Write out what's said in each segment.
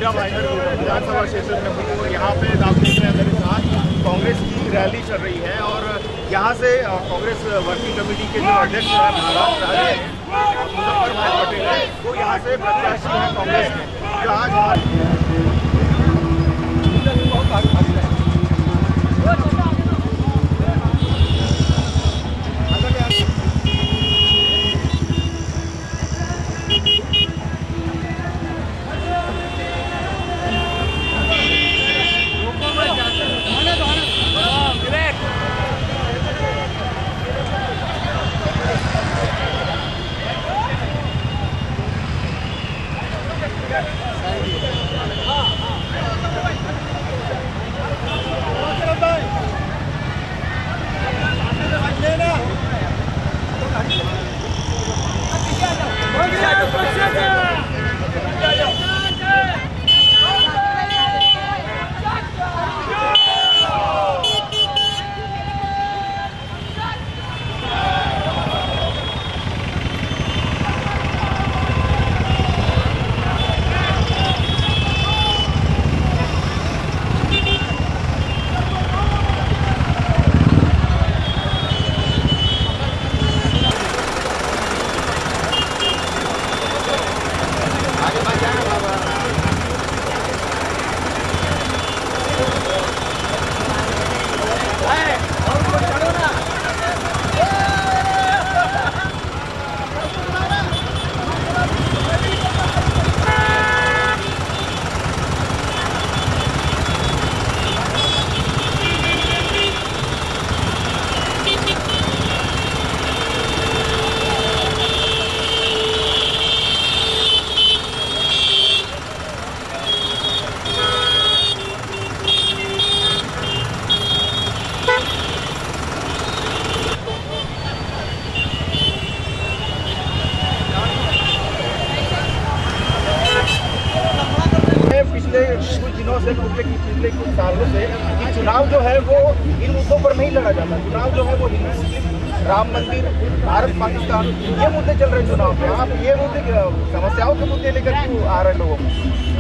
मीरा भाईंदर विधानसभा क्षेत्र में हूँ और यहाँ पे आप देख रहे हैं मेरे साथ कांग्रेस की रैली चल रही है और यहाँ से कांग्रेस वर्किंग कमेटी के जो अध्यक्ष हैं महाराष्ट्र मुजफ्फर भाई पटेल, वो यहाँ से प्रत्याशी हैं कांग्रेस के जो आज पिछले कुछ सालों से कि चुनाव जो है वो इन मुद्दों पर नहीं लड़ा जाता। चुनाव जो है वो हिंदू, राम मंदिर, भारत पाकिस्तान, ये मुद्दे चल रहे हैं चुनाव पे। आप ये मुद्दे समस्याओं के मुद्दे लेकर क्यों आ रहे लोगों को?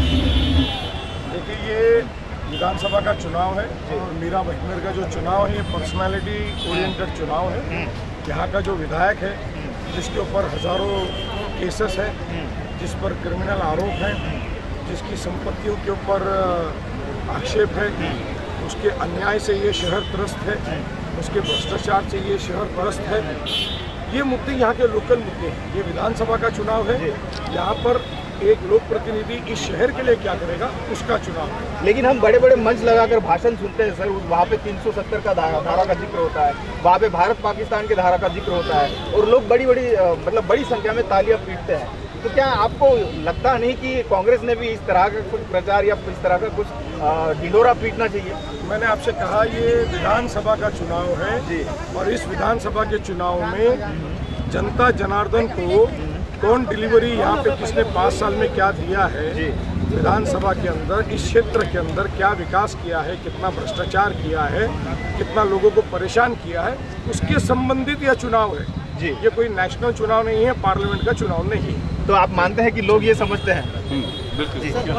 देखिए, ये विधानसभा का चुनाव है और मीरा भाईंदर का जो चुनाव है ये पर्सनैलिटी ओरिएंटेड चुनाव है। यहाँ का जो विधायक है जिसके ऊपर हजारों केसेस है, जिस पर क्रिमिनल आरोप हैं, जिसकी संपत्तियों के ऊपर आक्षेप है, उसके अन्याय से ये शहर त्रस्त है, उसके भ्रष्टाचार से ये शहर त्रस्त है। ये मुद्दे यहाँ के लोकल मुद्दे हैं। ये विधानसभा का चुनाव है, यहाँ पर एक लोक प्रतिनिधि इस शहर के लिए क्या करेगा उसका चुनाव है। लेकिन हम बड़े बड़े मंच लगाकर भाषण सुनते हैं सर, वहाँ पे 370 का धारा का जिक्र होता है, वहाँ पे भारत पाकिस्तान के धारा का जिक्र होता है और लोग बड़ी संख्या में तालियां पीटते हैं। तो क्या आपको लगता नहीं कि कांग्रेस ने भी इस तरह का कुछ प्रचार या इस तरह का कुछ ढिंढोरा पीटना चाहिए? मैंने आपसे कहा ये विधानसभा का चुनाव है जी, और इस विधानसभा के चुनाव में जनता जनार्दन को कौन डिलीवरी यहाँ पे किसने 5 साल में क्या दिया है, विधानसभा के अंदर इस क्षेत्र के अंदर क्या विकास किया है, कितना भ्रष्टाचार किया है, कितना लोगों को परेशान किया है, उसके संबंधित यह चुनाव है जी। ये कोई नेशनल चुनाव नहीं है, पार्लियामेंट का चुनाव नहीं है। तो आप मानते हैं कि लोग ये समझते हैं? बिल्कुल।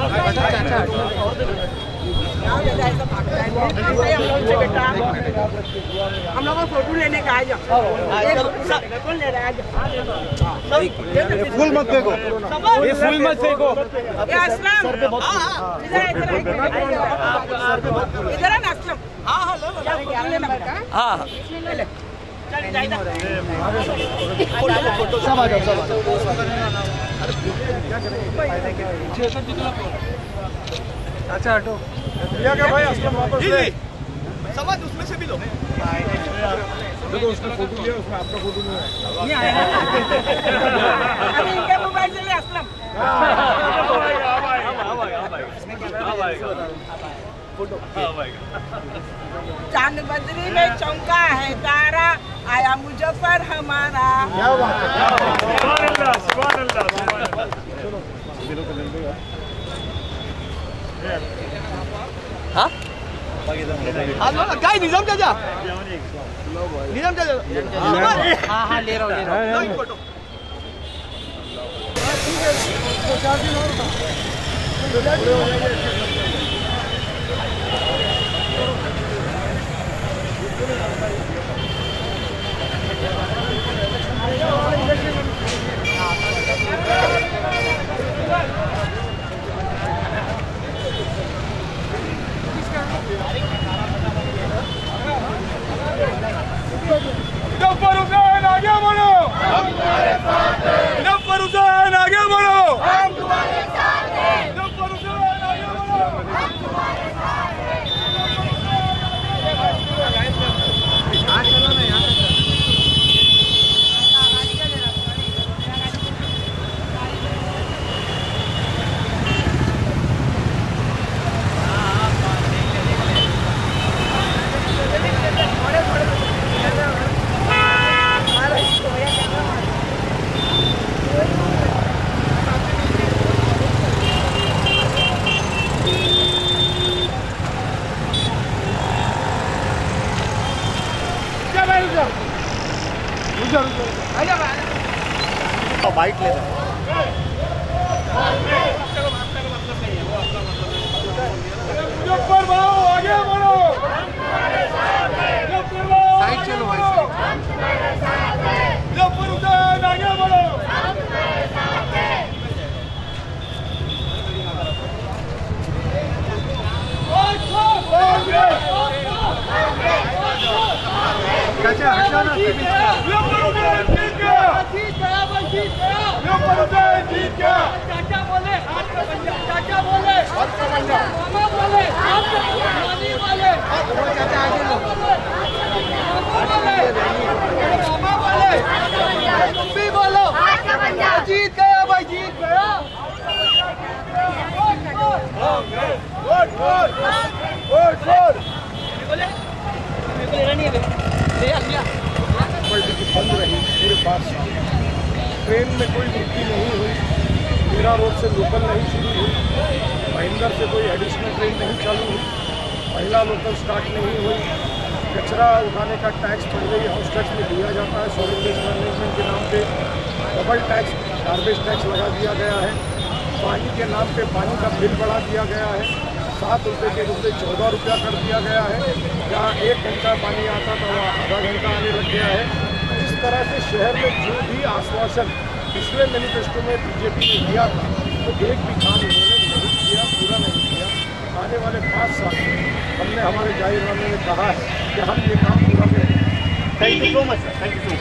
हम लोग फोटो लेने का आया, फूल मत फेंको, ये फूल मत फेंको। इधर है ना असलम? हाँ, सब आ जाओ। अच्छा हटो, क्या भाई असलम वापस ले समझ, उसमें से भी लो। देखो उसका फोटो लिया, उसमें आपका फोटो नहीं है। इनके मोबाइल से ले असलम। चांद बदरी में चौंका है तारा, आया मुजफ्फर हमारा। क्या बात है, हाँ काय निजाम चाचा, निजाम चाचा। हाँ ले रहा हूँ। मुजफ्फर हुसैन आगे बढ़ो, हम तुम्हारे साथ हैं। मुजफ्फर हुसैन आगे बढ़ो, हम तुम्हारे साथ हैं। मुजफ्फर हुसैन आगे बढ़ो, हम तुम्हारे साथ हैं। यहाँ चलो ना, यहाँ चलो। बाइट ले मुजफ्फर भाऊ आगे बढ़ो, साइड चलो भाई, मुजफ्फर हुसैन आगे बढ़ो। चाचा हटो ना, मुजफ्फर हुसैन जीत गया, जीत गया भाई, जीत गया। मुजफ्फर हुसैन जीत गया। चाचा बोले हाथ का पंजा, चाचा बोले हाथ का पंजा, मामा बोले हाथ का पंजा, नानी बोले चाचा आगे लो, मामा बोले तुम भी बोलो हाथ का पंजा। जीत गया भाई, जीत गया। वोट वोट वोट वोट बोले बंद रही पूरे 5 साल। ट्रेन में कोई वृद्धि नहीं हुई, मीरा रोड से लोकल नहीं शुरू हुई, भाईंदर से कोई एडिशनल ट्रेन नहीं चालू हुई, महिला लोकल स्टार्ट नहीं हुई, कचरा उठाने का टैक्स पहले ही हाउस टैक्स में दिया जाता है, सॉलिड वेस्ट मैनेजमेंट के नाम पे डबल टैक्स गार्बेज टैक्स लगा दिया गया है, पानी के नाम पे पानी का बिल बढ़ा दिया गया है, 7 रुपये के बदले 14 रुपया कर दिया गया है, जहाँ 1 घंटा पानी आता था वहाँ आधा घंटा आने लग गया है। इस तरह से शहर में जो भी आश्वासन पिछले मैनिफेस्टो में बीजेपी ने दिया था तो एक भी काम उन्होंने नहीं किया, पूरा नहीं किया। आने वाले 5 साल में हमने हमारे जाहिरनामे में कहा है कि हम ये काम पूरा करेंगे। Thank you so much sir, thank you so much.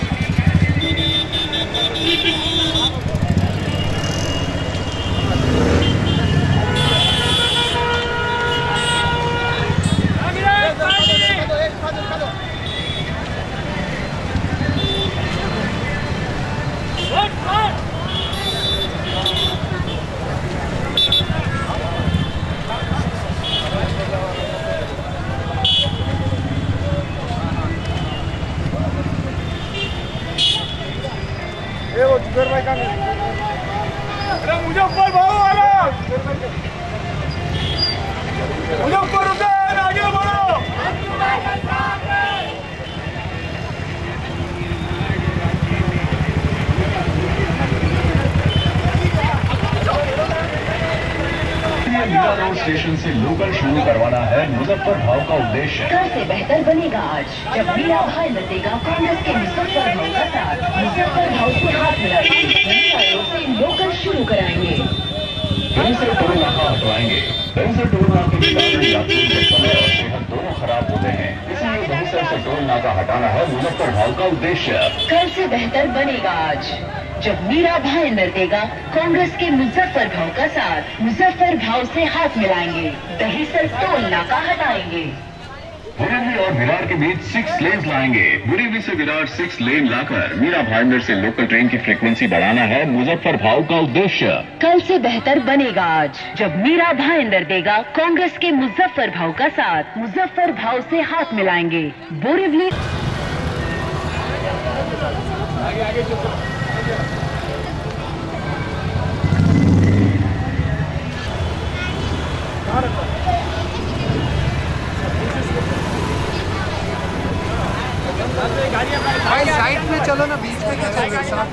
वो जुबेर भाई का अरे मुजफ्फर भाऊ आला, मुजफ्फर हुसैन आगे बढ़ो। मीरा रोड स्टेशन से लोकल शुरू करवाना है मुजफ्फर भाव का उद्देश्य। कल से बेहतर बनेगा आज, जब मीरा भाईंदर देगा कांग्रेस के मुजफ्फर भाव का साथ। मुजफ्फर भाव से हाथ मिलाकर से लोकल शुरू कराएंगे। दिन से टोल नाका हटवाएंगे। दिन से टोल नाके के कारण यात्रियों के समय और सेहत दोनों खराब होते हैं, इसलिए दहिसर से टोल नाका हटाना है मुजफ्फर भाव का उद्देश्य। कल से बेहतर बनेगा आज, जब मीरा भाईंदर देगा कांग्रेस के मुजफ्फर भाव का साथ। मुजफ्फर भाव से हाथ मिलाएंगे, दहिसर टोल नाका हटाएंगे। बुरेवी और विरार के बीच 6 लेन लाएंगे। बुरेवी से विरार 6 लेन लाकर मीरा भाईंदर से लोकल ट्रेन की फ्रीक्वेंसी बढ़ाना है मुजफ्फर भाव का उद्देश्य। कल से बेहतर बनेगा आज, जब मीरा भाईंदर देगा कांग्रेस के मुजफ्फर भाव का साथ। मुजफ्फर भाव से हाथ मिलाएंगे। बोरीवली भाई साइड में चलो ना, बीच में क्या चल रहा है साथ।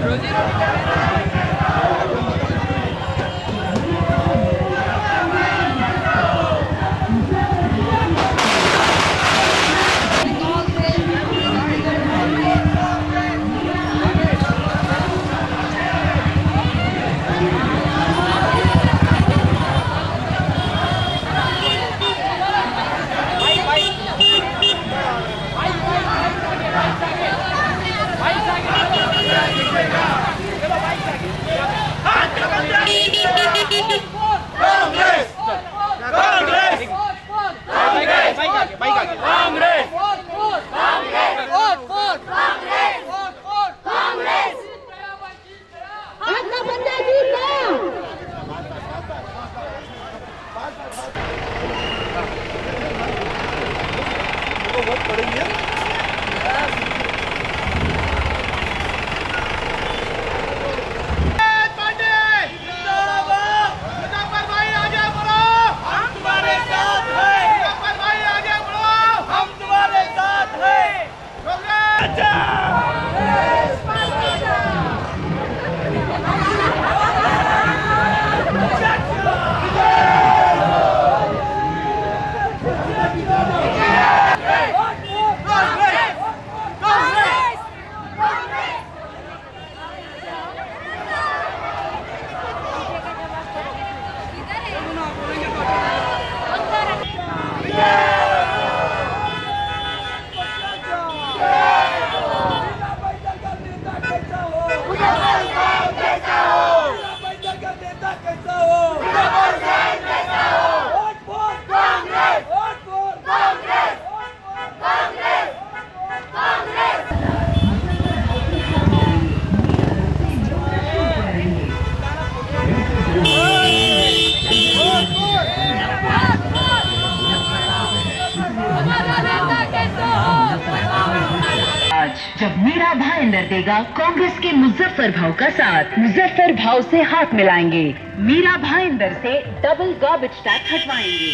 जब मीरा भायंदर देगा कांग्रेस के मुजफ्फर भाव का साथ, मुजफ्फर भाव से हाथ मिलाएंगे, मीरा भायंदर से डबल गार्बेज टैक्स हटवाएंगे।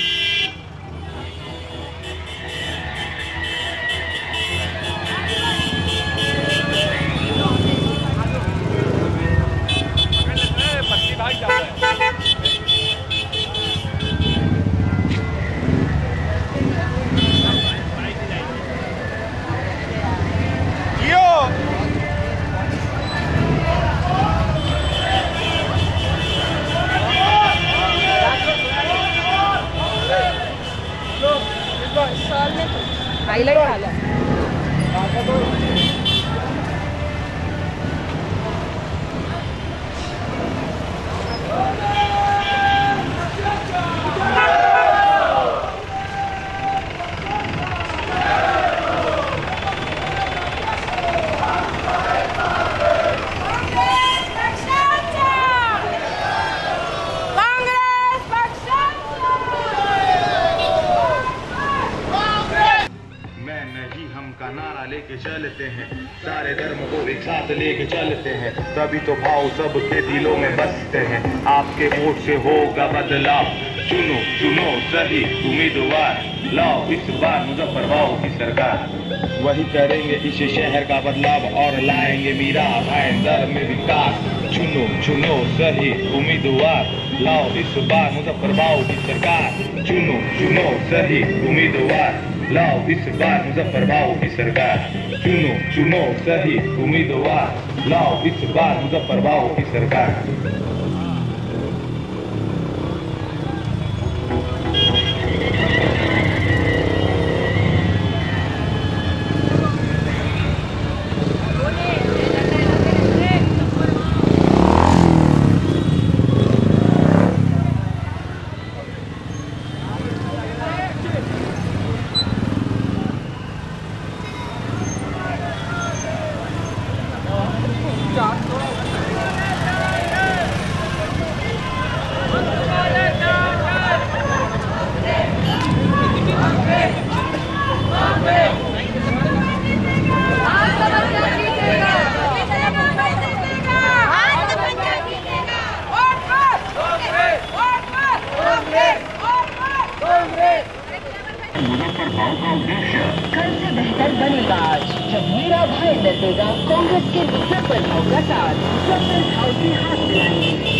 हाईलाइट झाला लेके चलते हैं, सारे धर्म को एक साथ लेके चलते हैं, तभी तो भाव सबके दिलों में बसते हैं। आपके वोट से होगा बदलाव, चुनो चुनो सही उम्मीदवार, लाओ इस बार मुजफ्फर भाव की सरकार। वही करेंगे इस शहर का बदलाव और लाएंगे मीरा भायंदर में विकास। चुनो चुनो सही उम्मीदवार, लाओ इस बार मुजफ्फर भाव की सरकार। चुनो चुनो सही उम्मीदवार, लाओ इस बार मुजफ्फर भाव की सरकार। चुनो चुनो सही उम्मीदवार, लाओ इस बार मुजफ्फर भाव की सरकार। मुजफ्फर भाव का उद्देश्य। कल से बेहतर बनेगा आज जब मीरा भाईंदर देगा कांग्रेस के मुजफ्फर भाव का साथ। मुजफ्फर भाव से हाथ मिलाएंगे।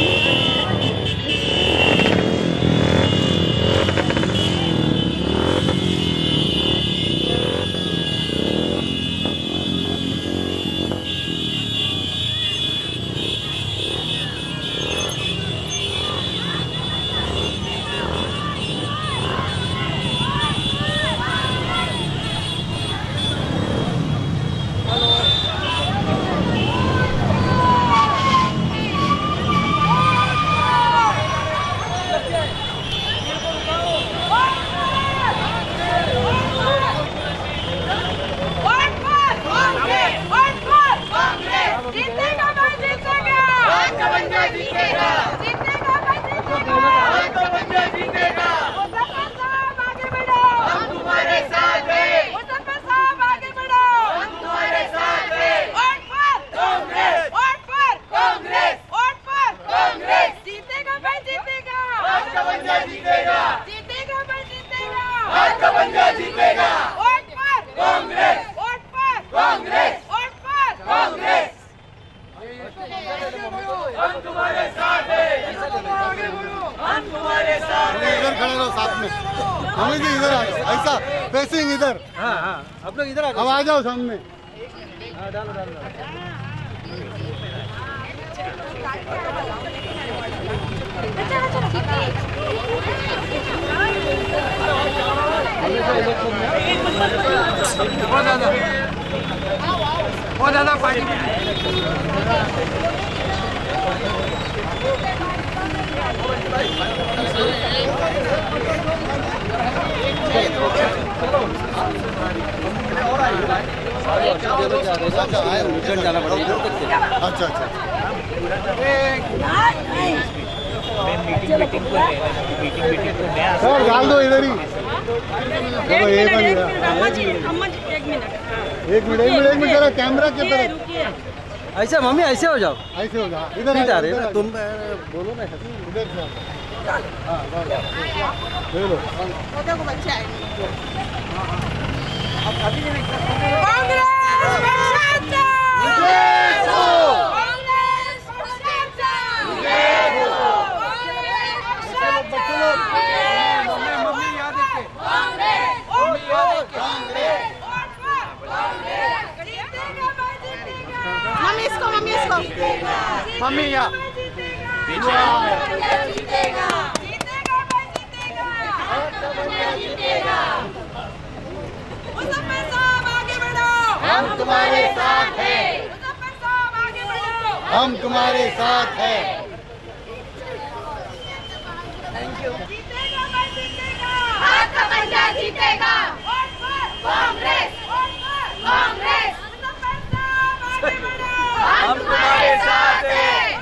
आ जाओ सामने। डालो डालो बहुत ज्यादा पार्टी जाना पड़ेगा। अच्छा अच्छा सर डाल दो इधर ही। एक मिनट जरा कैमरा की तरफ। ऐसे मम्मी ऐसे हो जाओ, ऐसे हो जाओ। इधर जा रहे हैं तुम बोलो ना इधर से। ले लो मम्मी यहाँ हम तुम्हारे साथ हैं। हम तुम्हारे साथ हैं। Thank you. आपका पंजाब जीतेगा। कांग्रेस कांग्रेस हम तुम्हारे साथ हैं।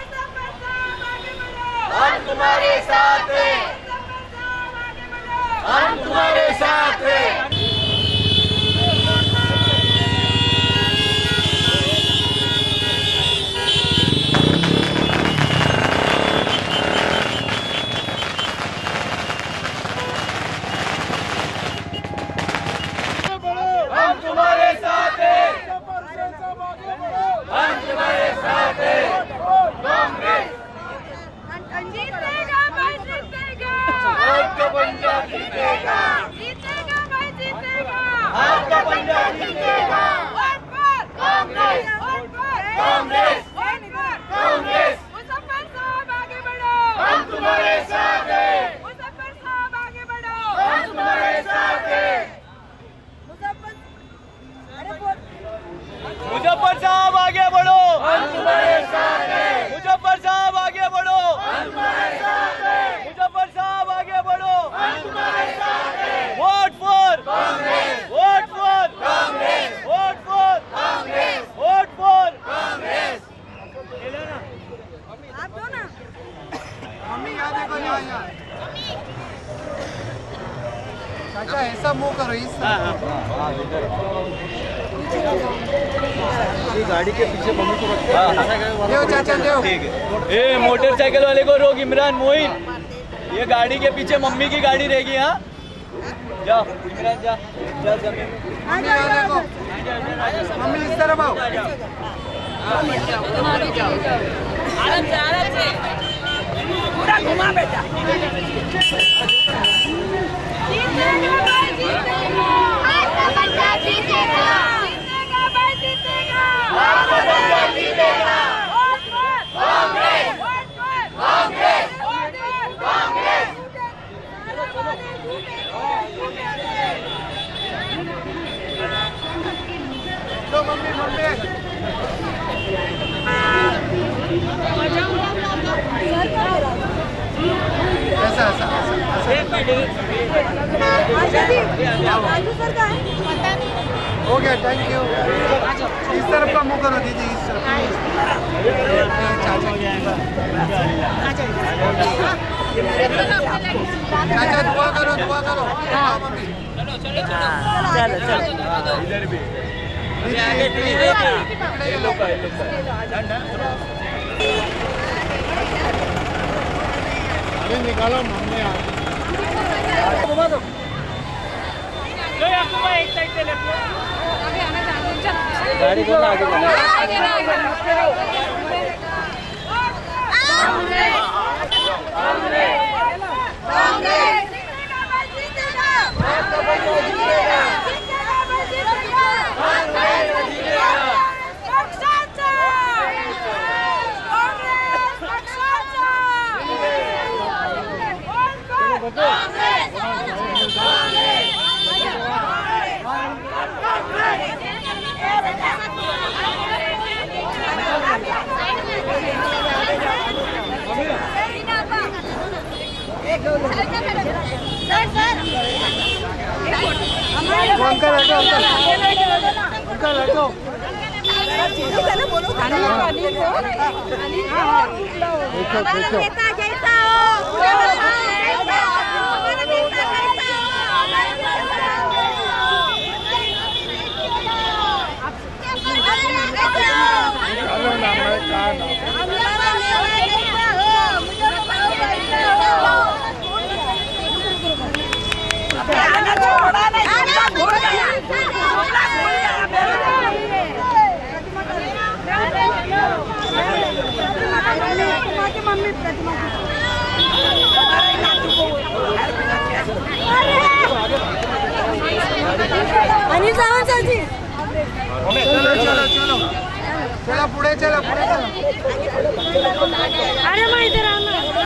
हम तुम्हारे साथ हैं। हम तुम्हारे साथ हैं। मुजफ्फर साहब आगे बढ़ो। हम तुम्हारे साथ हैं। मुजफ्फर साहब आगे बढ़ो। हम तुम्हारे साथ हैं। मुजफ्फर साहब आगे बढ़ो। हम तुम्हारे साथ हैं। Vote for Congress. Vote for Congress. Vote for Congress. Vote for Congress. आप दो ना। मम्मी यहाँ देखो यहाँ। चाचा ऐसा मुंह करो इस। गाड़ी के पीछे मम्मी को रखो। देव चाचा देव। ठीक है। ए मोटरसाइकिल वाले को रोक, इमरान मोइन। ये गाड़ी के पीछे मम्मी की गाड़ी रहेगी। हाँ जाओ इमरान जा जा जमीन मम्मी इस तरफ आओ। आराम से पूरा घुमा बेटा। हो गया, थैंक यू। इस तरफ का मुंह करो दीदी, इस तरफ। अच्छा दुआ करो, दुआ करो। हाँ मम्मी चलो चलो इधर भी निकालो मम्मी। गाड़ी को आगे अनिल सावंत सर जी चलो चलो चलो चलो पुढे चला पुढे चला। अरे मैं इधर